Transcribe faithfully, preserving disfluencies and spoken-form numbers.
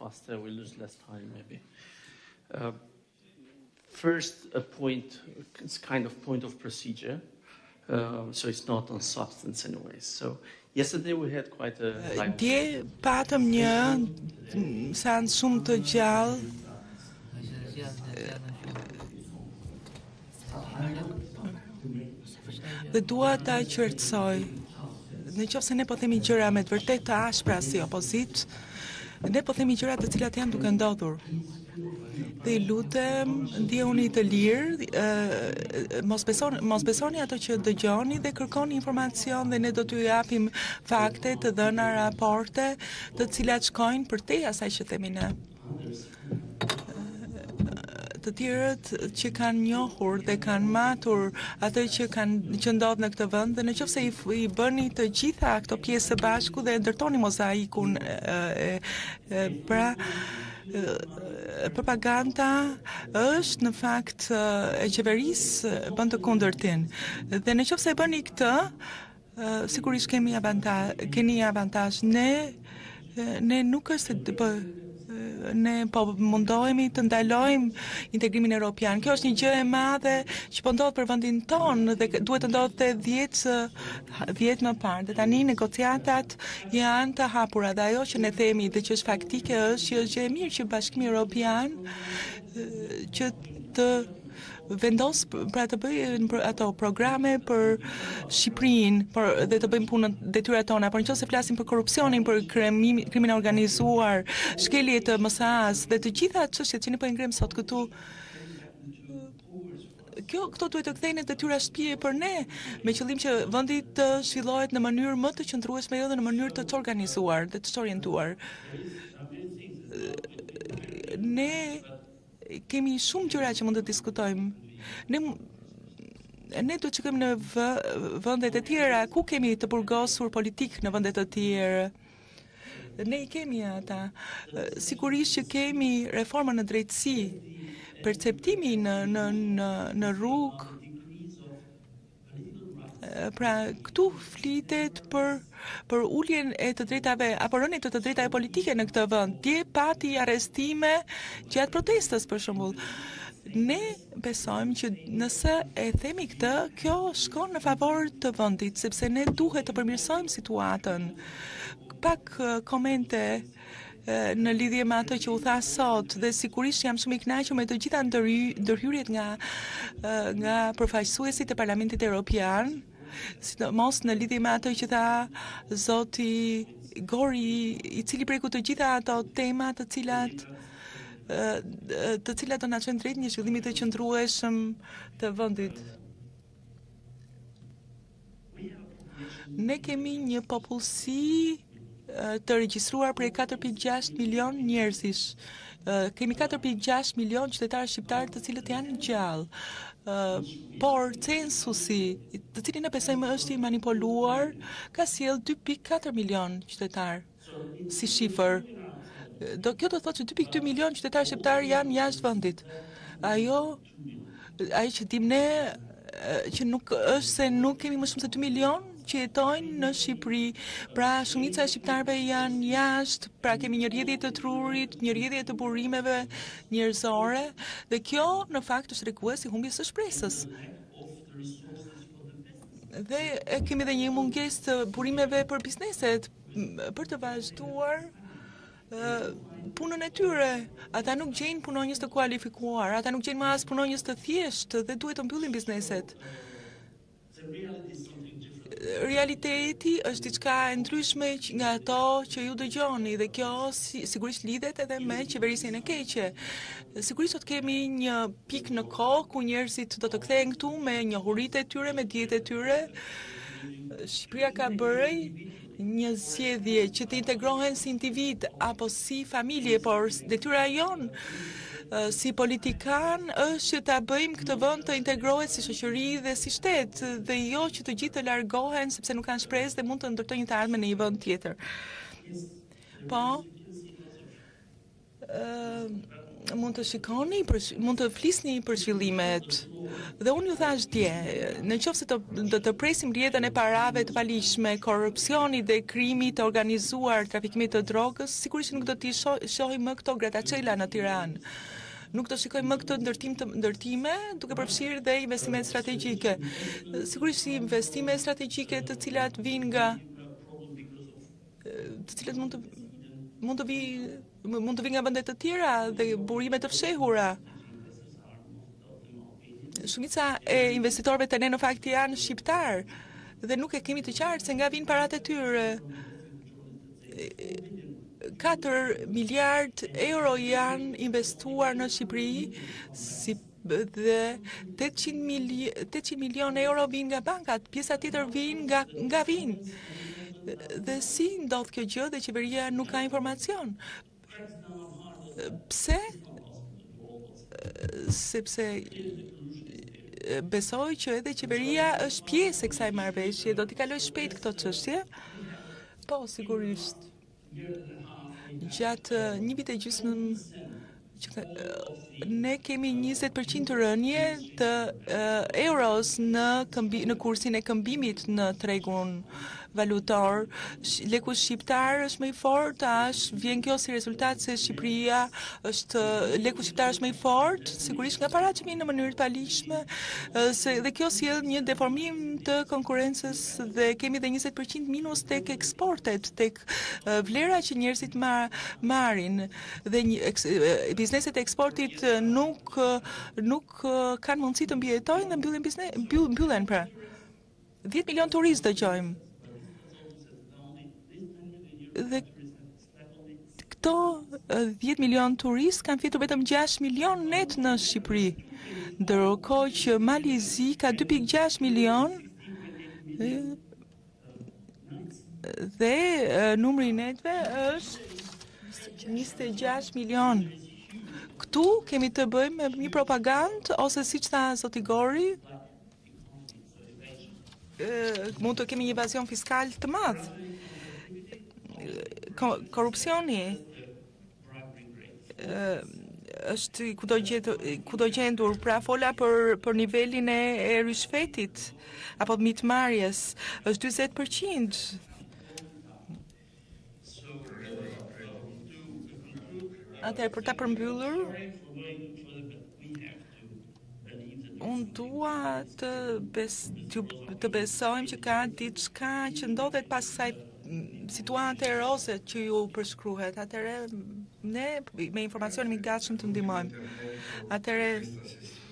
faster, we lose less time maybe. Uh, first, a point, it's kind of point of procedure, uh, so it's not on substance anyways. So yesterday we had quite a live... Dje patëm një seancë shumë të gjallë dhe dua ta qartësoj. Në qoftë se ne po themi gjëra me të vërtetë të ashpra si opozit, ne po themi gjëra të cilat janë duke ndodhur. Dhe i lutem, ndjehuni të lirë, uh, mos besoni, mos besoni ato që dëgjoni dhe kërkoni informacion dhe ne do t'ju japim fakte, të dhëna, raporte, të cilat shkojnë përtej asaj që themi ne. Të tjerët që kanë njohur dhe kanë matur atë që kanë që ndodh në këtë vend dhe nëse i, i bëni të gjitha këto pjesë së bashku dhe ndërtoni mozaikun e, e, e, pra e, propaganda është në fakt e qeverisë bën të kundërtin dhe nëse e bëni këtë sigurisht kemi avantazh keni avantazh ne ne nuk është të bë ne po mundohemi të ndalojmë integrimin evropian. Kjo është një gjë e madhe që po ndodh për vendin tonë dhe duhet të ndodhte dhjetë më parë. Dhe tani negociatat janë të hapura dhe ajo që ne themi dhe që është faktike është që është gjë e mirë që Bashkimi Evropian që të vendos pra të bëjnë ato programe për Shqipërinë, për dhe të bëjmë punën detyrat tona, por nëse flasim për korrupsionin, për krimin e organizuar, shkelje të M S A-s dhe të gjitha çështjet që ne po i ngrem sot këtu, kjo këto duhet të kthehen në detyra shtëpie për ne, me qëllim që vendi të zhvillohet në mënyrë më të qëndrueshme dhe në mënyrë të të organizuar dhe të orientuar. Ne kemi shumë gjëra që mund të diskutojmë. Ne ne duhet të shkojmë në vë, vendet e tjera ku kemi të burgosur politik në vende të tjera. Ne i kemi ata. Sigurisht që kemi reforma në drejtësi, perceptimi në në në, në rrugë. Pra këtu flitet për për uljen e të drejtave apo rënien të të drejtave politike në këtë vend. Dje pati arrestime gjatë protestës për shembull. Ne besojmë që nëse e themi këtë, kjo shkon në favor të vendit, sepse ne duhet të përmirësojmë situatën. Pak uh, komente uh, në lidhje me atë që u tha sot dhe sigurisht jam shumë i kënaqur me të gjitha ndërhyrjet nga uh, nga përfaqësuesit e Parlamentit Evropian, sidomos në lidhje me atë që tha zoti Gori, i cili preku të gjitha ato tema të cilat të cilat do na çojnë drejt një zhvillimi të qëndrueshëm të vendit. Ne kemi një popullsi të regjistruar prej katër pikë gjashtë milion njerëzish. Kemi katër pikë gjashtë milion qytetarë shqiptarë të cilët janë gjallë. Uh, por censusi, të cilin ne besojmë është i manipuluar, ka sjell dy pikë katër milion qytetarë si shifër. Do kjo do të thotë që dy pikë dy milion qytetarë shqiptarë janë jashtë vendit. Ajo ajo që dim ne që nuk është se nuk kemi më shumë se dy milion që jetojnë në Shqipëri, pra shumica e shqiptarëve janë jashtë, pra kemi një rrjedhje të trurit, një rrjedhje të burimeve njerëzore, dhe kjo në fakt është tregues i humbjes së shpresës. Dhe e kemi edhe një mungesë të burimeve për bizneset, për të vazhduar uh, punën e tyre. Ata nuk gjejnë punonjës të kualifikuar, ata nuk gjejnë më as punonjës të thjeshtë dhe duhet të mbyllin bizneset. Realiteti është diçka e ndryshme nga ato që ju dëgjoni dhe kjo si, sigurisht lidhet edhe me qeverisjen e keqe. Sigurisht do të kemi një pikë në kohë ku njerëzit do të kthehen këtu me njohuritë e tyre, me dijet e tyre. Shqipëria ka bërë një zgjedhje që të integrohen si individ apo si familje, por detyra jon si politikan është që ta bëjmë këtë vend të integrohet si shoqëri dhe si shtet dhe jo që të gjithë të largohen sepse nuk kanë shpresë dhe mund të ndërtojnë të ardhmen në një vend tjetër. Po, uh, mund të shikoni, për, mund të flisni për zhvillimet. Dhe unë ju thash dje, në qoftë se të, të, të presim rrjedhën e parave të palishme, korrupsioni dhe krimi të organizuar, trafikimit të drogës, sigurisht nuk do t'i shohim më këto grattaciela në Tiranë. Nuk do shikojmë më këtë ndërtim të ndërtime, duke përfshirë dhe investimet strategjike. Sigurisht investime strategjike të cilat vijnë nga të cilat mund të mund të vi mund të vi nga vende të tjera dhe burime të fshehura. Shumica e investitorëve të ne në fakt janë shqiptar dhe nuk e kemi të qartë se nga vijnë paratë e tyre. katër miliard euro janë investuar në Shqipëri si dhe tetëqind milion euro vijnë nga bankat, pjesa tjetër vijnë nga nga vijnë. Dhe si ndodh kjo gjë dhe qeveria nuk ka informacion? Pse? Sepse besoj që edhe qeveria është pjesë e kësaj marrëveshje, do t'i kaloj shpejt këto çështje? Po, sigurisht. Gjatë një vit e gjysmë ne kemi njëzet përqind të rënje të uh, euros në, këmbi, në kursin e këmbimit në tregun valutor. Leku shqiptar është më i fortë, tash vjen kjo si rezultat se Shqipëria është leku shqiptar është më i fortë, sigurisht nga paratë që vijnë në mënyrë të palishme, se dhe kjo sjell një deformim të konkurrencës dhe kemi dhe njëzet përqind minus tek eksportet, tek vlera që njerëzit ma, marrin dhe një, eks, bizneset e eksportit nuk nuk kanë mundësi të mbijetojnë dhe mbyllen biznes, mbyll, mbyllen pra. dhjetë milion turistë dëgjojmë. Dhe këto dhjetë milion turistë kanë fitur vetëm gjashtë milion net në Shqipëri, ndërkohë që Malizi ka dy pikë gjashtë milion dhe numri i netve është njëzet e gjashtë milion. Këtu kemi të bëjmë me një propagandë ose siç tha zoti Gori, mund të kemi një evazion fiskal të madh. Korrupsioni është kudo gjetur, kudo gjendur, pra fola për për nivelin e, e rishfetit apo mitmarrjes, është dyzet përqind. Atëherë për ta përmbyllur, unë dua të, bes, të besojmë që ka diçka që ndodhet pas kësaj situate roze që ju përshkruhet. Atëherë ne me informacionin i gatshëm të ndihmojmë. Atëherë